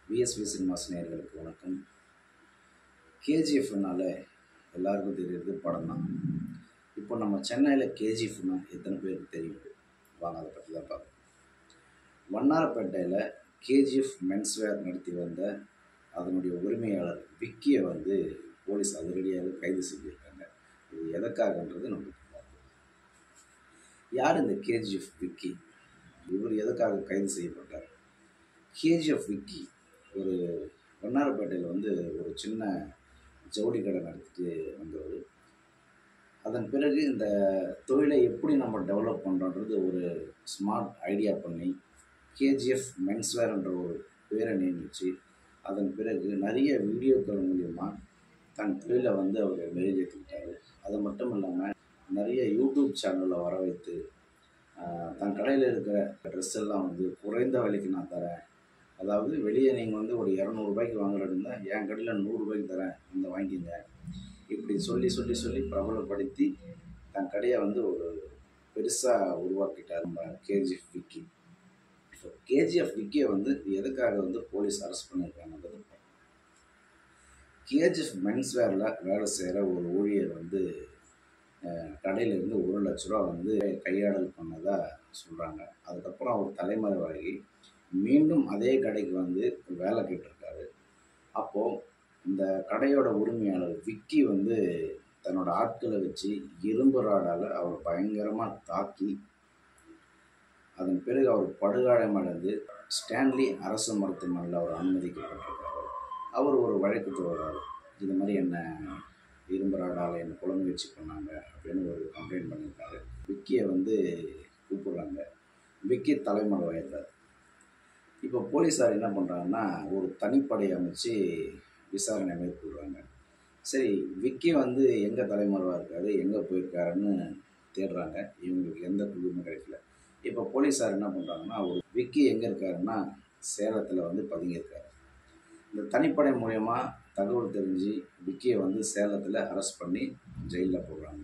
VSV cinemas நேயர்களுக்கு வணக்கம். கேஜிஎஃப்னால எல்லாருக்கும் தெரியுறது படம் தான். இப்போ நம்ம சென்னையில் கேஜிஎஃப்னா எத்தனை பேருக்கு தெரியும்? வாங்க அதை பற்றி தான் பார்ப்போம். வண்ணாரப்பேட்டையில் கேஜிஎஃப் மென்ஸ்வேர் நடத்தி வந்த அதனுடைய உரிமையாளர் விக்கியை போலீஸ் அதிரடியாக கைது செஞ்சுருக்காங்க. இது எதற்காகன்றது நம்மளுக்கு பார்ப்போம். யார் இந்த கேஜிஎஃப் விக்கி? இவர் எதற்காக கைது செய்யப்பட்டார்? கேஜிஎஃப் விக்கி ஒரு வண்ணாரப்பேட்டையில் ஒரு சின்ன ஜவுளி கடை நடத்திட்டு வந்தவர். அதன் பிறகு இந்த தொழிலை எப்படி நம்ம டெவலப் பண்ணுறோன்றது ஒரு ஸ்மார்ட் ஐடியா பண்ணி கேஜிஎஃப் மென்ஸ்வேர்ன்ற ஒரு பேரை நியமித்து அதன் பிறகு நிறைய வீடியோக்கள் மூலிமா தன் தொழிலை அவர் மெருகேற்றிக்கிட்டார். அது மட்டும் இல்லாமல் நிறைய யூடியூப் சேனலில் வர வைத்து தன் கடையில் இருக்கிற ட்ரெஸ் எல்லாம் குறைந்த விலைக்கு நான் தரேன், அதாவது வெளியே நீங்கள் ஒரு 200 ரூபாய்க்கு வாங்குறதுன்னா என் கடையில் 100 ரூபாய்க்கு தரேன், இந்த வாங்கிங்க, இப்படி சொல்லி சொல்லி சொல்லி பிரபலப்படுத்தி தன் கடையை ஒரு பெருசாக உருவாக்கிட்டார் நம்ம கேஜிஎஃப் விக்கி. இப்போ கேஜிஎஃப் விக்கியை எதுக்காக போலீஸ் அரெஸ்ட் பண்ணியிருக்காங்கன்றது. கேஜிஎஃப் மென்ஸ்வேரில் வேலை செய்கிற ஒரு ஊழியர் கடையிலேருந்து 1 லட்ச ரூபா கையாடல் பண்ணதாக சொல்கிறாங்க. அதுக்கப்புறம் அவர் தலைமறைவாகி மீண்டும் அதே கடைக்கு வேலை கேட்டிருக்காரு. அப்போது இந்த கடையோட உரிமையாளர் விக்கி தன்னோட ஆட்களை வச்சு இரும்பு ராடால் அவர் பயங்கரமாக தாக்கி அதன் பிறகு அவர் படுகாயமடைந்து ஸ்டான்லி அரசு மருத்துவமனையில் அவர் அனுமதிக்கப்பட்டிருக்காரு. அவர் ஒரு வழக்கு தொடர்றாரு. இது மாதிரி என்ன இரும்பு ராடால் என்னை குழம்பு வச்சு பண்ணாங்க அப்படின்னு ஒரு கம்ப்ளைண்ட் பண்ணியிருக்காரு. விக்கியை கூப்பிடுறாங்க. விக்கி தலைமறைவாயிடுறார். இப்போ போலீஸார் என்ன பண்ணுறாங்கன்னா ஒரு தனிப்படை அமைச்சு விசாரணை மேற்கொள்கிறாங்க. சரி, விக்கி எங்கே தலைமறைவாக இருக்காரு, எங்கே போயிருக்காருன்னு தேடுறாங்க. இவங்களுக்கு எந்த குழுமே கிடைக்கல. இப்போ போலீஸார் என்ன பண்ணுறாங்கன்னா ஒரு விக்கி எங்கே இருக்காருன்னா சேலத்தில் பதுங்கியிருக்காரு. இந்த தனிப்படை மூலயமா தகவல் தெரிஞ்சு விக்கியை சேலத்தில் அரெஸ்ட் பண்ணி ஜெயிலில் போடுறாங்க.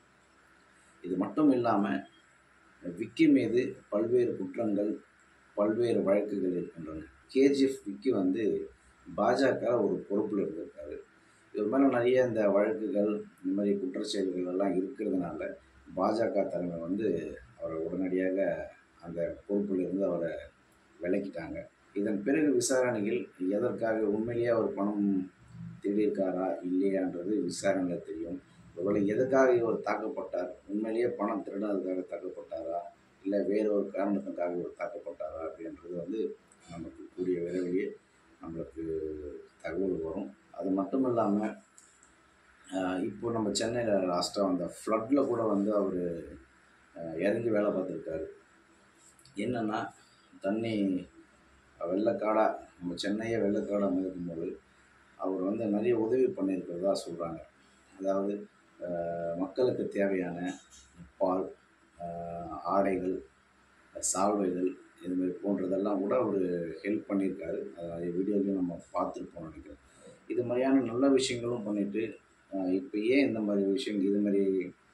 இது மட்டும் இல்லாமல் விக்கி மீது பல்வேறு குற்றங்கள், பல்வேறு வழக்குகள் இருக்கின்றன. கேஜிஎஃப் விக்கி பாஜக ஒரு பொறுப்பில் இருந்திருக்காரு. இது மேலே நிறைய இந்த வழக்குகள், இந்த மாதிரி குற்றச்செயல்கள் எல்லாம் இருக்கிறதுனால பாஜக தலைமை அவரை உடனடியாக அந்த பொறுப்பிலிருந்து அவரை விலக்கிட்டாங்க. இதன் பிறகு விசாரணைகள் எதற்காக உண்மையிலேயே அவர் பணம் திருடியிருக்காரா இல்லையான்றது விசாரணையில் தெரியும். ஒருவேளை எதுக்காக இவர் தாக்கப்பட்டார், உண்மையிலேயே பணம் திருடாததுக்காக தாக்கப்பட்டாரா இல்லை வேறு ஒரு காரணத்துக்காக இவர் தாக்கப்பட்டாரா அப்படின்றது நமக்கு கூடிய விரைவிலேயே நம்மளுக்கு தகவல் வரும். அது மட்டும் இல்லாமல் இப்போ நம்ம சென்னையில் லாஸ்ட்டாக வந்த ஃப்ளட்டில் கூட அவர் இறங்கி வேலை பார்த்துருக்காரு. என்னென்னா தண்ணி வெள்ளக்காடாக நம்ம சென்னையை வெள்ளக்காடாக இருக்கும்போது அவர் நிறைய உதவி பண்ணியிருக்கிறதா சொல்கிறாங்க. அதாவது மக்களுக்கு தேவையான பால், ஆடைகள், சால்வைகள், இதுமாதிரி போன்றதெல்லாம் கூட அவர் ஹெல்ப் பண்ணியிருக்காரு. அதை வீடியோலையும் நம்ம பார்த்துருப்போம் நினைக்கிறேன். இது மாதிரியான நல்ல விஷயங்களும் பண்ணிவிட்டு இப்போ ஏன் இந்த மாதிரி விஷயங்கள், இது மாதிரி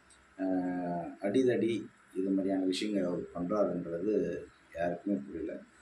அடிதடி, இது மாதிரியான விஷயங்கள் அவர் பண்ணுறாருன்றது யாருக்குமே புரியல.